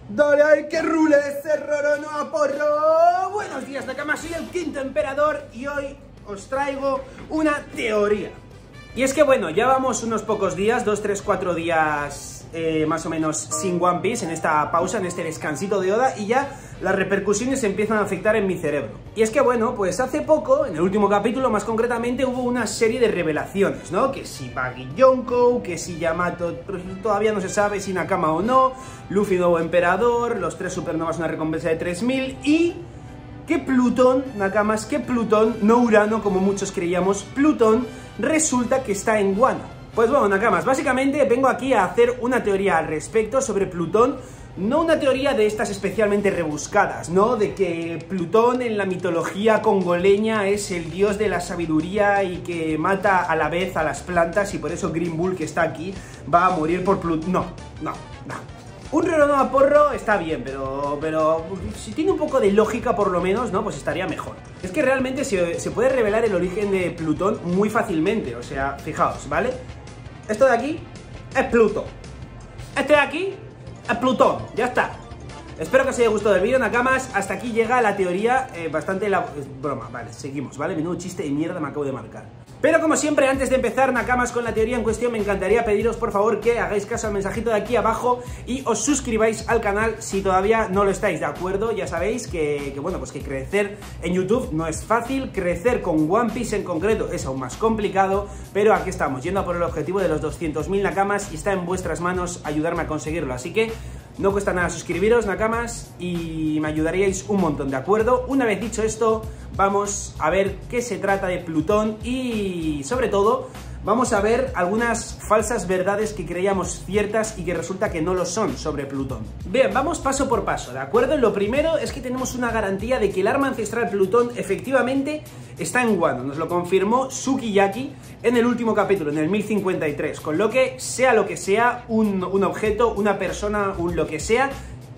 Dale ahí que rule ese Roronoa porro. Buenos días, Nakama, soy el quinto emperador y hoy os traigo una teoría. Y es que bueno, ya vamos unos pocos días, 2, 3, 4 días más o menos sin One Piece, en esta pausa, en este descansito de Oda, y ya las repercusiones empiezan a afectar en mi cerebro. Y es que bueno, pues hace poco, en el último capítulo más concretamente, hubo una serie de revelaciones, ¿no? Que si Buggy Yonkou, que si Yamato, todavía no se sabe si Nakama o no, Luffy nuevo emperador, los 3 supernovas una recompensa de 3000 y... que Plutón, Nakamas, que Plutón, no Urano como muchos creíamos, Plutón resulta que está en Wano. Pues bueno, Nakamas, básicamente vengo aquí a hacer una teoría al respecto sobre Plutón, no una teoría de estas especialmente rebuscadas, ¿no? De que Plutón en la mitología congoleña es el dios de la sabiduría y que mata a la vez a las plantas y por eso Green Bull, que está aquí, va a morir por Plutón. No. Un Roronoa porro está bien, pero si tiene un poco de lógica por lo menos, ¿no? Pues estaría mejor. Es que realmente se puede revelar el origen de Plutón muy fácilmente, o sea, fijaos, ¿vale? Esto de aquí es Pluto. Este de aquí es Plutón, ya está. Espero que os haya gustado el vídeo, Nakamas. Hasta aquí llega la teoría, broma, vale, seguimos, ¿vale? Menudo chiste de mierda me acabo de marcar. Pero como siempre, antes de empezar, Nakamas, con la teoría en cuestión, me encantaría pediros, por favor, que hagáis caso al mensajito de aquí abajo y os suscribáis al canal si todavía no lo estáis, ¿de acuerdo? Ya sabéis que bueno, pues que crecer en YouTube no es fácil, crecer con One Piece en concreto es aún más complicado, pero aquí estamos, yendo a por el objetivo de los 200.000 Nakamas y está en vuestras manos ayudarme a conseguirlo, así que... no cuesta nada suscribiros, Nakamas, y me ayudaríais un montón, ¿de acuerdo? Una vez dicho esto, vamos a ver qué se trata de Plutón y, sobre todo, vamos a ver algunas falsas verdades que creíamos ciertas y que resulta que no lo son sobre Plutón. Bien, vamos paso por paso, ¿de acuerdo? Lo primero es que tenemos una garantía de que el arma ancestral Plutón efectivamente está en Wano. Nos lo confirmó Sukiyaki en el último capítulo, en el 1053, con lo que sea, un objeto, una persona, un lo que sea,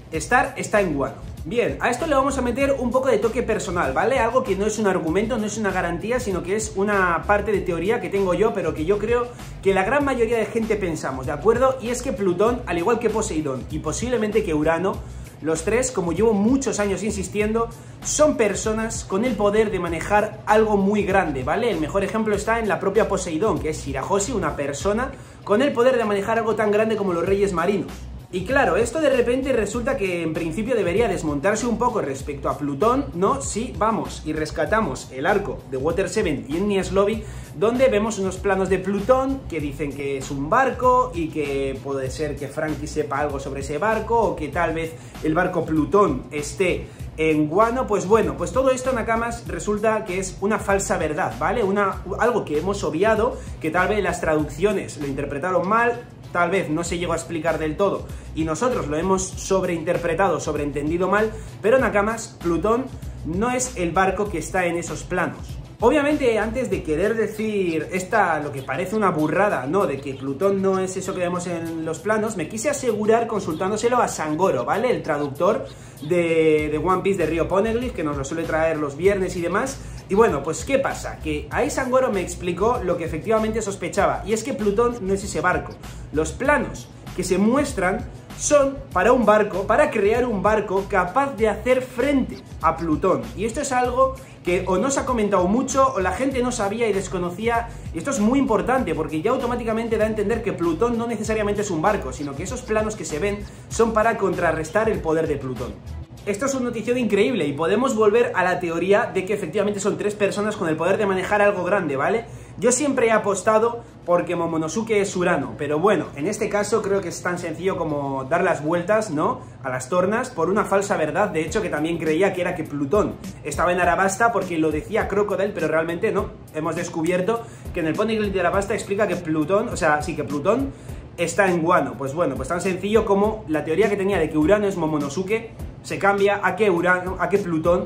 está en Wano. Bien, a esto le vamos a meter un poco de toque personal, ¿vale? Algo que no es un argumento, no es una garantía, sino que es una parte de teoría que tengo yo, pero que yo creo que la gran mayoría de gente pensamos, ¿de acuerdo? Y es que Plutón, al igual que Poseidón y posiblemente que Urano, los tres, como llevo muchos años insistiendo, son personas con el poder de manejar algo muy grande, ¿vale? El mejor ejemplo está en la propia Poseidón, que es Shirahoshi, una persona con el poder de manejar algo tan grande como los reyes marinos. Y claro, esto de repente resulta que en principio debería desmontarse un poco respecto a Plutón, ¿no? Si vamos y rescatamos el arco de Water 7 y Enies Lobby, donde vemos unos planos de Plutón que dicen que es un barco y que puede ser que Franky sepa algo sobre ese barco o que tal vez el barco Plutón esté en Wano. Pues bueno, pues todo esto, Nakamas, resulta que es una falsa verdad, ¿vale? Algo que hemos obviado, que tal vez las traducciones lo interpretaron mal, tal vez no se llegó a explicar del todo y nosotros lo hemos sobreinterpretado, sobreentendido mal, pero Nakamas, Plutón no es el barco que está en esos planos. Obviamente, antes de querer decir lo que parece una burrada, ¿no? De que Plutón no es eso que vemos en los planos, me quise asegurar consultándoselo a Sangoro, ¿vale? El traductor de One Piece de Río Poneglyph, que nos lo suele traer los viernes y demás. Y bueno, pues ¿qué pasa? Que ahí Sangoro me explicó lo que efectivamente sospechaba, y es que Plutón no es ese barco. Los planos que se muestran son para un barco, para crear un barco capaz de hacer frente a Plutón. Y esto es algo que o no se ha comentado mucho o la gente no sabía y desconocía. Y esto es muy importante porque ya automáticamente da a entender que Plutón no necesariamente es un barco, sino que esos planos que se ven son para contrarrestar el poder de Plutón. Esto es una noticia increíble y podemos volver a la teoría de que efectivamente son 3 personas con el poder de manejar algo grande, ¿vale? Yo siempre he apostado porque Momonosuke es Urano, pero bueno, en este caso creo que es tan sencillo como dar las vueltas, ¿no?, a las tornas por una falsa verdad. De hecho, que también creía que era que Plutón estaba en Arabasta porque lo decía Crocodile, pero realmente no. Hemos descubierto que en el Poneglyph de Arabasta explica que Plutón, que Plutón está en Wano. Pues bueno, pues tan sencillo como la teoría que tenía de que Urano es Momonosuke se cambia a que Plutón,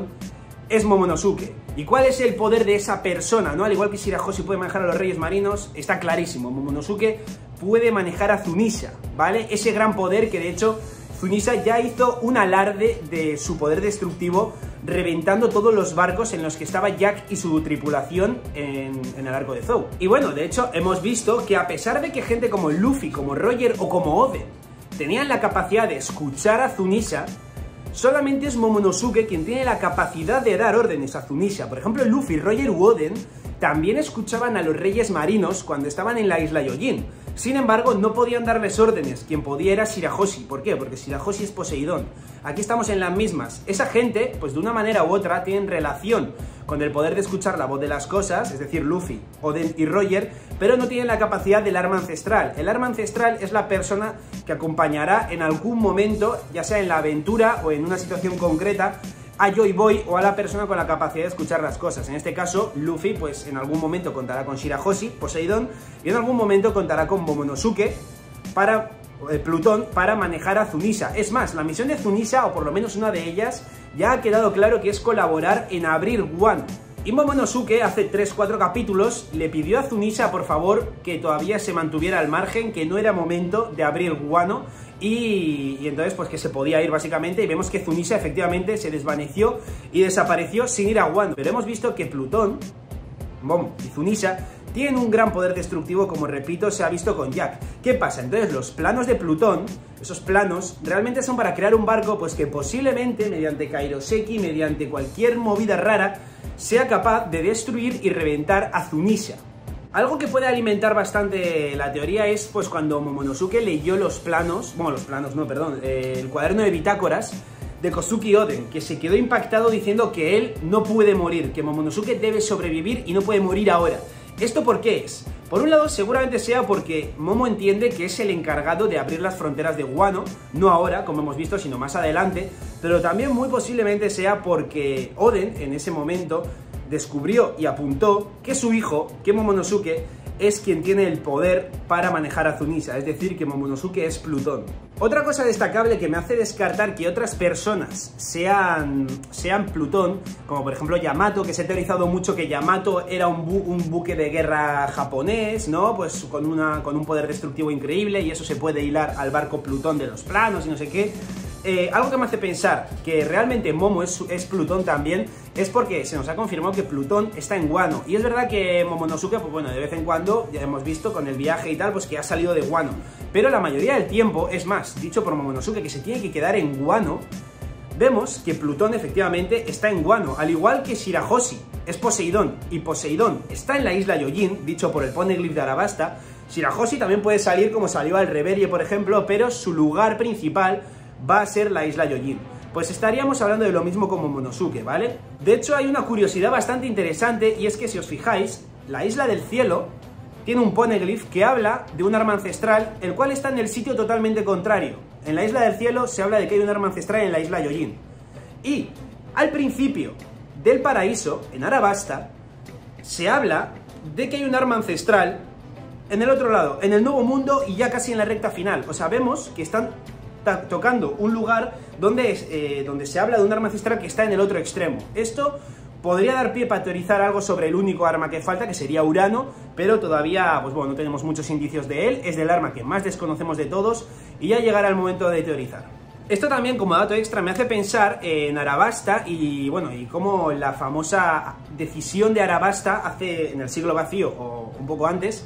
es Momonosuke. ¿Y cuál es el poder de esa persona, no? Al igual que Shirahoshi puede manejar a los reyes marinos, está clarísimo, Momonosuke puede manejar a Zunisha, ¿vale? Ese gran poder que de hecho Zunisha ya hizo un alarde de su poder destructivo reventando todos los barcos en los que estaba Jack y su tripulación en el arco de Zou. Y bueno, de hecho hemos visto que a pesar de que gente como Luffy, como Roger o como Oden tenían la capacidad de escuchar a Zunisha, solamente es Momonosuke quien tiene la capacidad de dar órdenes a Zunisha. Por ejemplo, Luffy, Roger u Oden también escuchaban a los reyes marinos cuando estaban en la isla Yojin. Sin embargo, no podían darles órdenes. Quien podía era Shirahoshi. ¿Por qué? Porque Shirahoshi es Poseidón. Aquí estamos en las mismas. Esa gente, pues de una manera u otra, tienen relación con el poder de escuchar la voz de las cosas, es decir, Luffy, Oden y Roger, pero no tienen la capacidad del arma ancestral. El arma ancestral es la persona que acompañará en algún momento, ya sea en la aventura o en una situación concreta, a Joy Boy o a la persona con la capacidad de escuchar las cosas. En este caso, Luffy, pues en algún momento contará con Shirahoshi, Poseidón, y en algún momento contará con Momonosuke, Plutón, para manejar a Zunisha. Es más, la misión de Zunisha, o por lo menos una de ellas, ya ha quedado claro que es colaborar en abrir Wano. Y Momonosuke, hace 3-4 capítulos, le pidió a Zunisha, por favor, que todavía se mantuviera al margen, que no era momento de abrir Wano, y entonces pues que se podía ir básicamente, y vemos que Zunisha efectivamente se desvaneció y desapareció sin ir a Wano. Pero hemos visto que Plutón, Momo y Zunisha tienen un gran poder destructivo, como repito, se ha visto con Jack. ¿Qué pasa? Entonces los planos de Plutón, esos planos, realmente son para crear un barco pues que posiblemente, mediante Kairoseki, mediante cualquier movida rara, sea capaz de destruir y reventar a Zunisha. Algo que puede alimentar bastante la teoría es pues cuando Momonosuke leyó los planos, el cuaderno de bitácoras de Kosuke Oden, que se quedó impactado diciendo que él no puede morir, que Momonosuke debe sobrevivir y no puede morir ahora. ¿Esto por qué es? Por un lado, seguramente sea porque Momo entiende que es el encargado de abrir las fronteras de Wano, no ahora, como hemos visto, sino más adelante, pero también muy posiblemente sea porque Oden, en ese momento, descubrió y apuntó que su hijo, que Momonosuke, es quien tiene el poder para manejar a Zunisha, es decir, que Momonosuke es Plutón. Otra cosa destacable que me hace descartar que otras personas sean Plutón, como por ejemplo Yamato, que se ha teorizado mucho que Yamato era un buque de guerra japonés, ¿no? Pues con un poder destructivo increíble, y eso se puede hilar al barco Plutón de los planos y no sé qué. Algo que me hace pensar que realmente Momo es Plutón también es porque se nos ha confirmado que Plutón está en Wano. Y es verdad que Momonosuke, pues bueno, de vez en cuando, ya hemos visto con el viaje y tal, pues que ha salido de Wano. Pero la mayoría del tiempo, es más, dicho por Momonosuke que se tiene que quedar en Wano, vemos que Plutón efectivamente está en Wano, al igual que Shirahoshi es Poseidón, y Poseidón está en la isla Yojin, dicho por el Poneglyph de Arabasta. Shirahoshi también puede salir como salió al Reverie, por ejemplo, pero su lugar principal va a ser la isla Yojin. Pues estaríamos hablando de lo mismo como Momonosuke, ¿vale? De hecho, hay una curiosidad bastante interesante, y es que si os fijáis, la isla del cielo tiene un poneglyph que habla de un arma ancestral, el cual está en el sitio totalmente contrario. En la isla del cielo se habla de que hay un arma ancestral en la isla Yojin. Y al principio del paraíso, en Arabasta, se habla de que hay un arma ancestral en el otro lado, en el Nuevo Mundo, y ya casi en la recta final. O sea, vemos que están tocando un lugar donde se habla de un arma ancestral que está en el otro extremo. Esto podría dar pie para teorizar algo sobre el único arma que falta, que sería Urano, pero todavía, pues bueno, no tenemos muchos indicios de él. Es del arma que más desconocemos de todos, y ya llegará el momento de teorizar. Esto también, como dato extra, me hace pensar en Arabasta y, bueno, y cómo la famosa decisión de Arabasta en el siglo vacío, o un poco antes,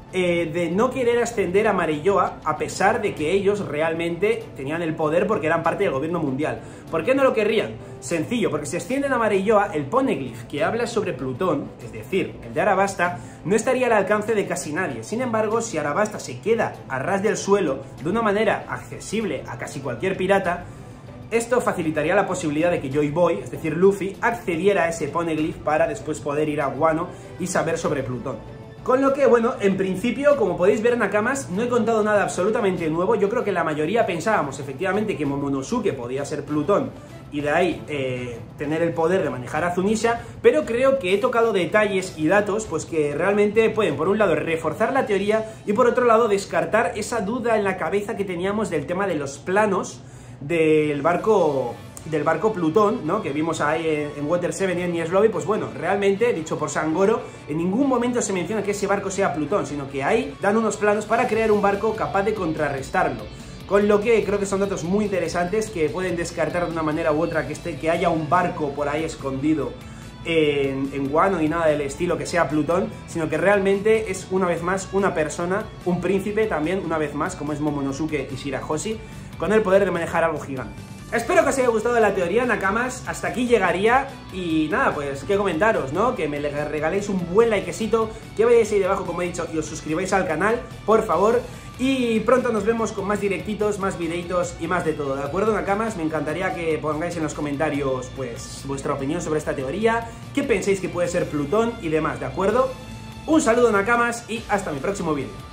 de no querer ascender a Marilloa, a pesar de que ellos realmente tenían el poder porque eran parte del gobierno mundial. ¿Por qué no lo querrían? Sencillo, porque si ascienden a Marilloa, el poneglyph que habla sobre Plutón, es decir, el de Arabasta, no estaría al alcance de casi nadie. Sin embargo, si Arabasta se queda a ras del suelo, de una manera accesible a casi cualquier pirata, esto facilitaría la posibilidad de que Joy Boy, es decir, Luffy, accediera a ese poneglyph para después poder ir a Wano y saber sobre Plutón. Con lo que, bueno, en principio, como podéis ver, Nakamas, no he contado nada absolutamente nuevo. Yo creo que la mayoría pensábamos efectivamente que Momonosuke podía ser Plutón y de ahí tener el poder de manejar a Zunisha, pero creo que he tocado detalles y datos pues que realmente pueden, por un lado, reforzar la teoría y por otro lado, descartar esa duda en la cabeza que teníamos del tema de los planos del barco Plutón, ¿no? Que vimos ahí en Water 7 y en Enies Lobby. Pues bueno, realmente, dicho por Sangoro, en ningún momento se menciona que ese barco sea Plutón, sino que ahí dan unos planos para crear un barco capaz de contrarrestarlo. Con lo que creo que son datos muy interesantes que pueden descartar de una manera u otra que haya un barco por ahí escondido en Wano ni nada del estilo que sea Plutón, sino que realmente es una vez más una persona, un príncipe también, una vez más, como es Momonosuke y Shirahoshi, con el poder de manejar algo gigante. Espero que os haya gustado la teoría, Nakamas, hasta aquí llegaría y nada, pues qué comentaros, ¿no? Que me regaléis un buen likecito, que vayáis ahí debajo, como he dicho, y os suscribáis al canal, por favor. Y pronto nos vemos con más directitos, más videitos y más de todo, ¿de acuerdo, Nakamas? Me encantaría que pongáis en los comentarios, pues, vuestra opinión sobre esta teoría, qué pensáis que puede ser Plutón y demás, ¿de acuerdo? Un saludo, Nakamas, y hasta mi próximo vídeo.